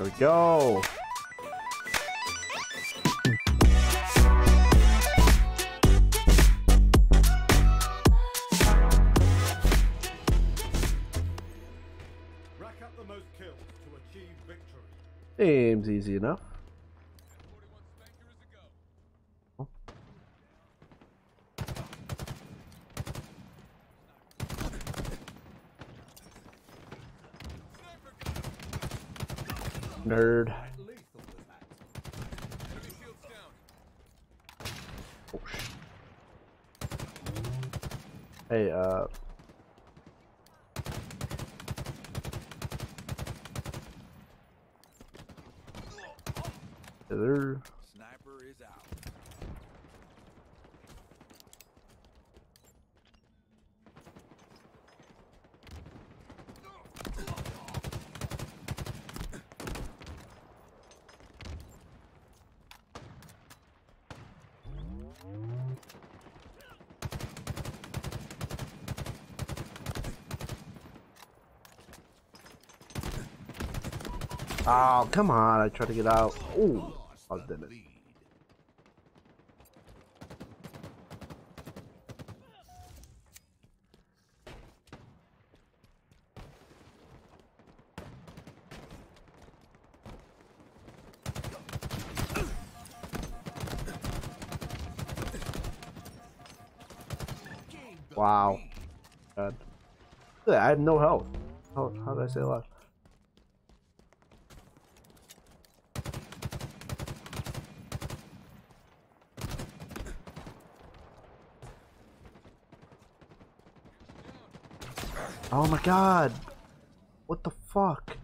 There we go. Rack up the most kills to achieve victory. Seems easy enough. Nerd. Oh, hey, there. Sniper is out. Oh, come on. I tried to get out. Ooh, I did it. Wow. God. I had no health. How did I stay alive? Oh my god. What the fuck?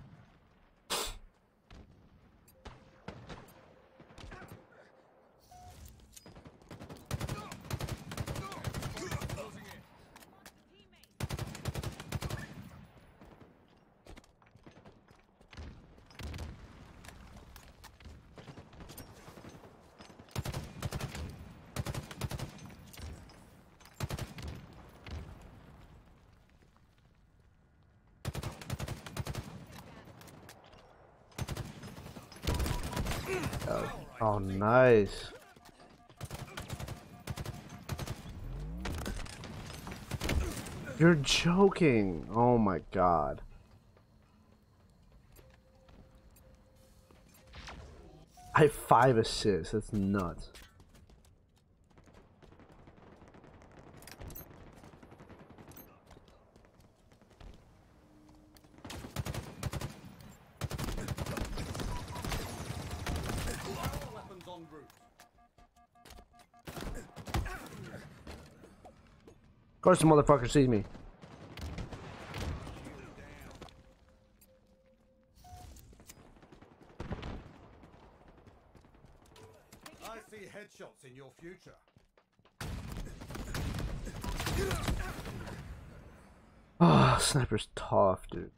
Oh, nice. You're joking. Oh my god. I have 5 assists. That's nuts. Of course the motherfucker sees me. I see headshots in your future. Ah, oh, sniper's tough, dude.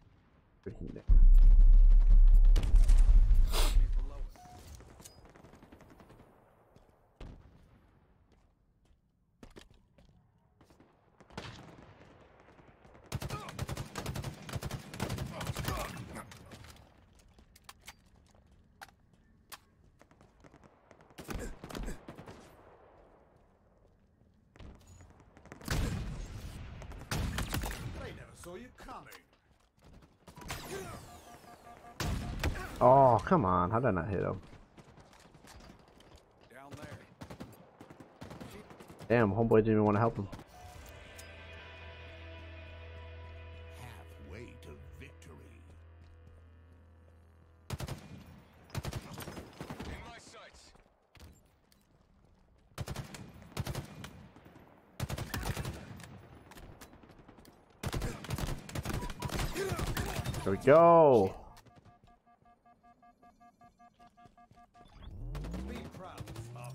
Saw you coming. Oh, come on. How did I not hit him? Down there. Damn, homeboy didn't even want to help him. Halfway to victory. In my sights. There we go. Be proud, Spartan.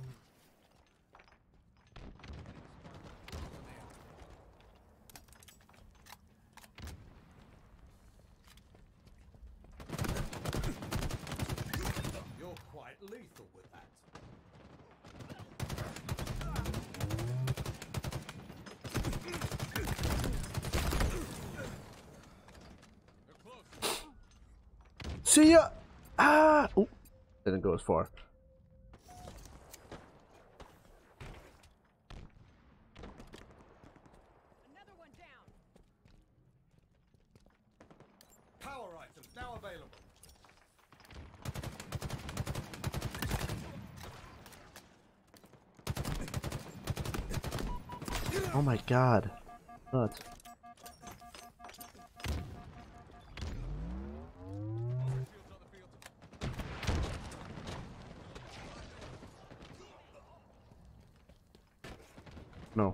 You're quite lethal with that. See ya. Ah! Ooh. Didn't go as far. Another one down. Power items now available. Oh my god. Nuts. No.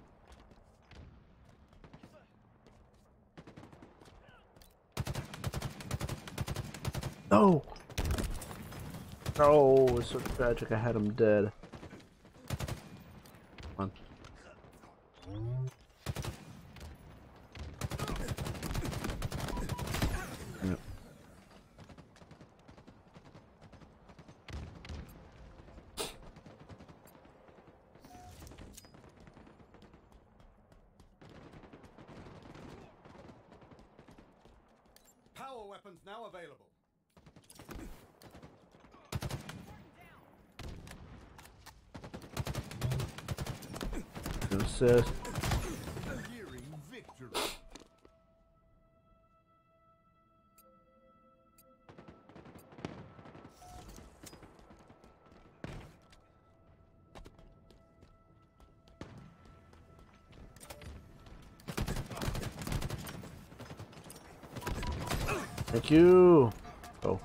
No! No, it's so tragic. I had him dead. Come on. Yep. Power weapons now available. Assist. Nearing victory. Thank you. Oh.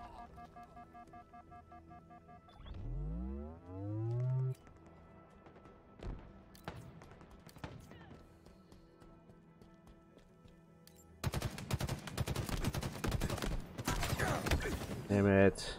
Damn it.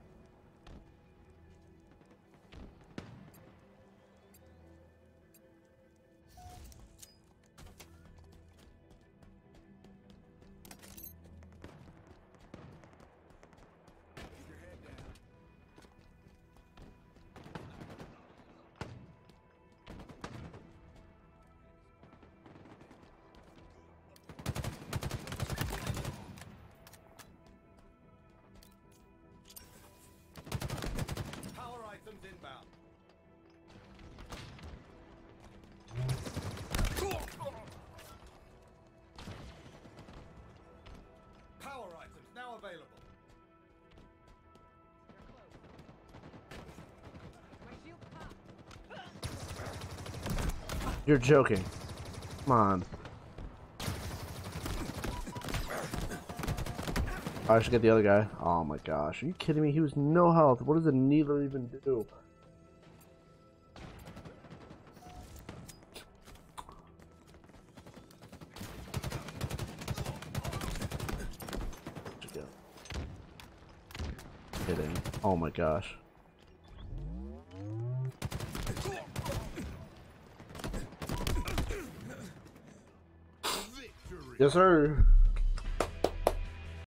Power items inbound. Power items now available. My shield popped. You're joking. Come on. I should get the other guy. Oh my gosh. Are you kidding me? He was no health. What does a needler even do? Kidding. Oh my gosh. Victory. Yes, sir.